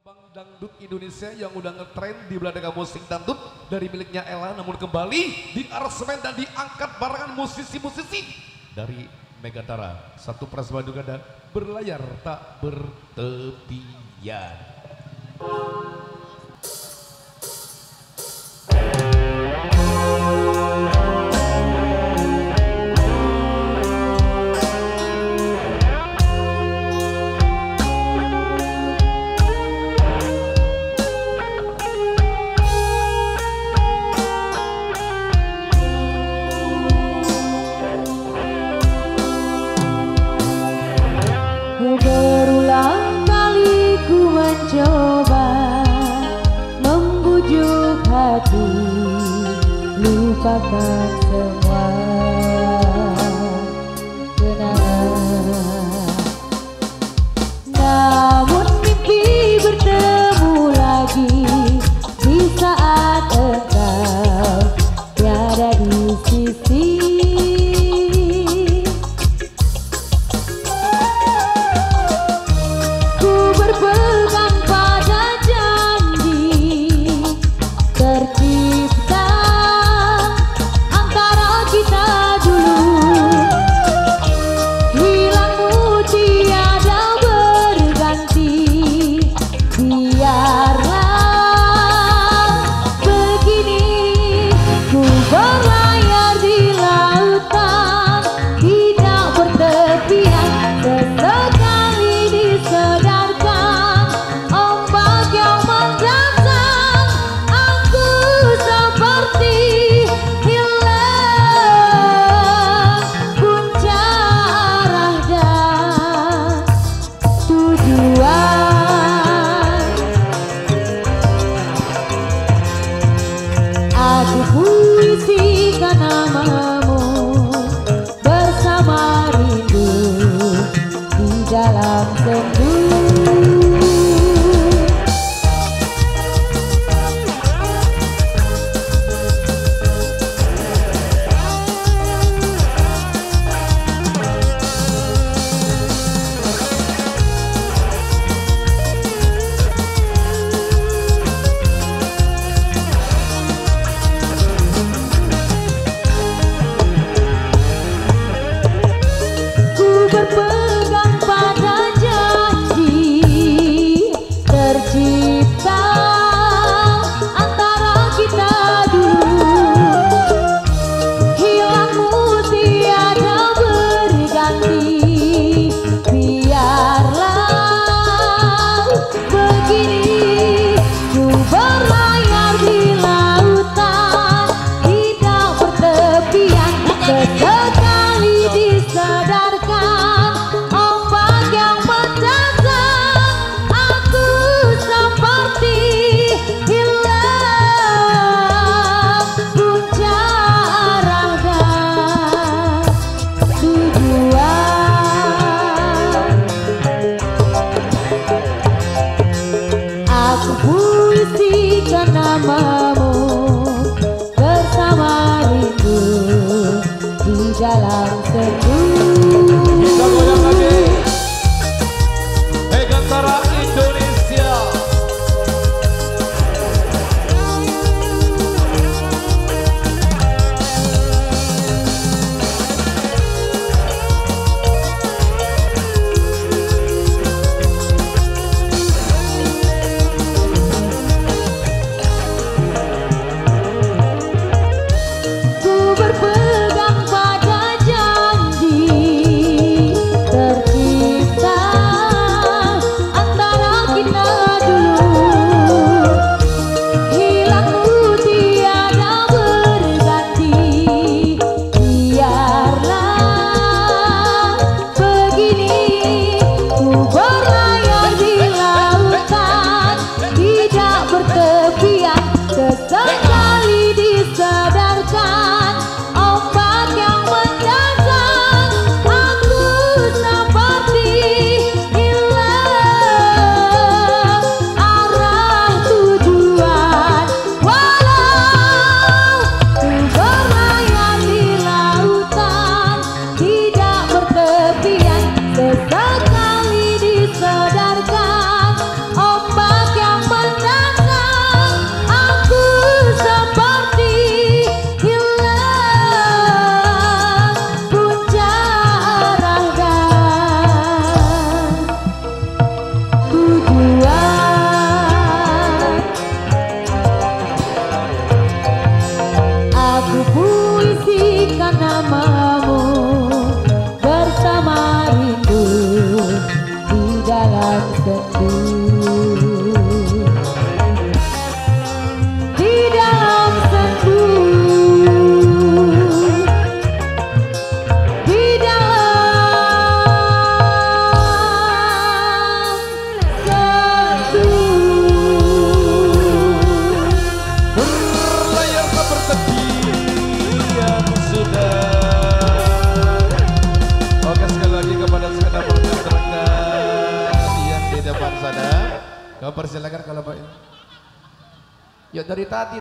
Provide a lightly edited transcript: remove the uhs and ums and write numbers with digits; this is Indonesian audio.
Gelombang dangdut Indonesia yang udah ngetrend di belakang musik dangdut dari miliknya Ella, namun kembali di aransemen dan diangkat barengan musisi-musisi dari Megatara. Satu Prasma Duganda berlayar tak bertepian. Berulang kali ku mencoba membujuk hati, lupakan semua kenangan. Namun mimpi bertemu lagi di saat engkau tiada di sisi. Aku puisikan namamu bersama rindu di dalam sendu. Berpegang pada janji tercipta antara kita dulu, hilangmu tiada berganti. Biarlah begini ku berlayar di lautan tidak bertepian, sesekali disadarkan puisikan namamu bersama rindu di dalam sendu. Kita goyang lagi Megatara Indonesia. Berpegang pada janji silakan kalau mau. Ya dari tadi